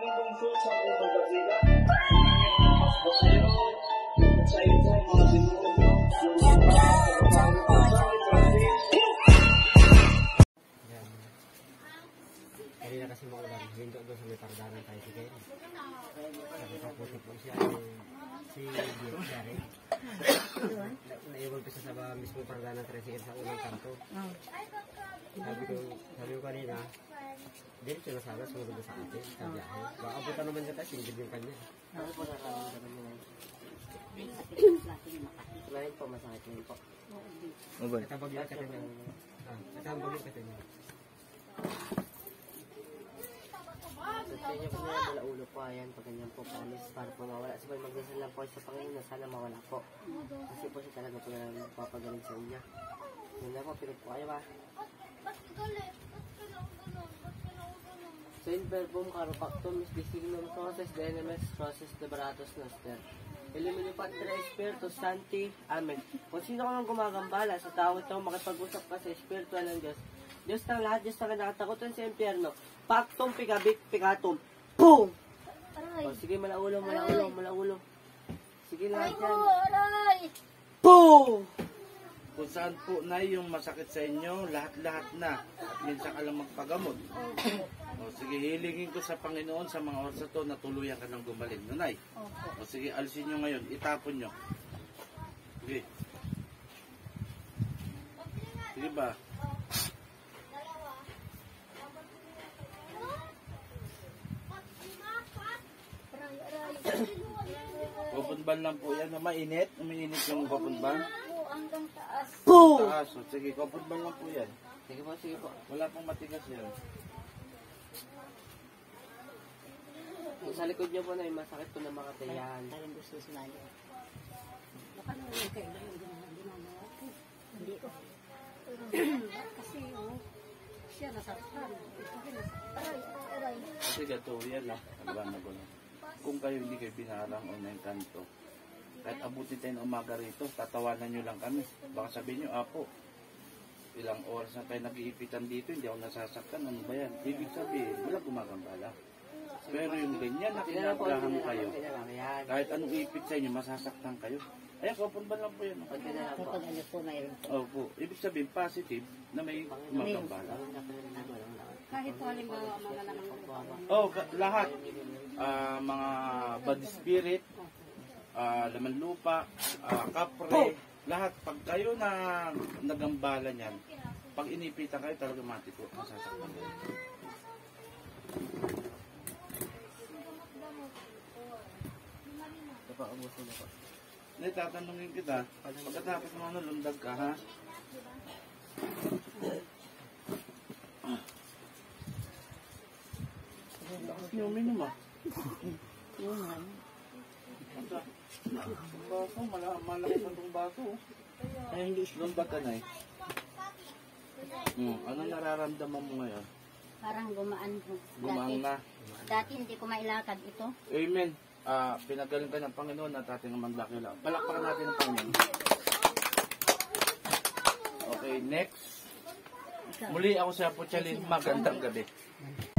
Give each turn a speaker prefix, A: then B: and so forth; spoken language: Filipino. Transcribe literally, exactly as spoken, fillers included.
A: maging lungsod sa Utang Basila. Mas basero, sa ito ay mga demonyo,
B: kanina kasi maulan, hindi doon sa may pardanan tayo si Ken. Sabi ko puti po siya, si Diego siya rin. Naiwan ko siya sa mismo pardanan tricycle sa unang kanto. Sabi ko, sabi ko kanina, diretso na sana, sumunod na sa atin, sa biyahe. Maabutan naman siya tayo, sinigil yung kanya.
C: Ano po nakaramdaman mo ngayon? Ngayon po, masakit ngayon po.
B: Katabag yung kata niya. Katabag yung kata niya.
C: So, sa inyo po na yan, ulo po, ayan, pag ganyan po, promise, para po mawala. Sabay magdasal lang po sa Panginoon na sana mawala po. Kasi po siya talaga po na papagaling sa inyo. Yun na po, pinag po kayo ba? Saint verbum caropactum is designum process denemes process liberatus noster. Elimino patra Espiritu Santi. Amen. Kung sino ka nang gumagambala sa tao ito, makipag-usap ka sa Espiritu ng Diyos. Diyos ng lahat, Diyos ng nakatakutan sa impyerno. Pactum picabit picatum. Boom! O, sige, malaulo, malaulo, malaulo. Sige, lahat yan. Boom!
D: Kung saan po na yung masakit sa inyo, lahat-lahat na. At minsan ka lang magpagamot. O sige, hilingin ko sa Panginoon sa mga oras na to na tuluyan ka ng gumaling. Nanay. O sige, alisin nyo ngayon. Itapon nyo. Sige. Sige ba? Papunban lang po yan. Mainit? Mainit yung papunban?
E: Hanggang taas.
C: Boom!
D: Taas. O sige, papunban lang po yan.
C: Sige po, sige po.
D: Wala pong matigas yan.
C: Sa likod niyo po na yung masakit po ng mga tayahan.
E: Parang gusto sumali. Baka naman yung kailan yung ginagawa ko. Hindi ko. Kasi oh, siya nasaktan. Ito rin nasaktan. Aray, aray.
D: Kasi gato, yan lang. Nagwana ko lang. Kung kayo hindi kayo binarang o na kanto, kahit abutin tayo ng umaga rito, tatawanan nyo lang kami. Baka sabihin nyo, apo, ilang oras na tayo nag-iipitan dito, hindi ako nasasaktan. Ano ba yan? Ibig sabihin, wala gumagambala. Pero yung ganyan na kinablahan kayo, kahit anong ipit sa inyo, masasaktan kayo. Ayan, kapon ba lang po yan?
E: Kapag ano po mayroon po.
D: Opo. Ibig sabihin, positive na may gumagambala.
E: Kahit po halimbawa mga naman.
D: Oh, lahat. Uh, mga body spirit, uh, laman lupa, uh, kapre, lahat. Pag kayo na nagambala niyan, pag inipitan kayo, talaga matiko, masasaktan kayo.
C: Napakabusin na po.
D: Hindi, tatanungin kita, pagkatapos mo ano, lundag ka, ha? Lakas niyo uminom, ah.
E: Yun nga.
D: Ang baso, mala malaki pa itong baso.
E: Pero hindi siya.
D: Lundag ka na eh. Hmm, anong nararamdaman mo ngayon?
E: Parang gumaan po.
D: Gumaang na.
E: Dati hindi ko mailakad ito.
D: Amen. Ah, pinagaling ka ng Panginoon at ating mandakila. Palakpakan natin ng Panginoon. Okay, next. Muli ako sa Puchalin. Magandang gabi.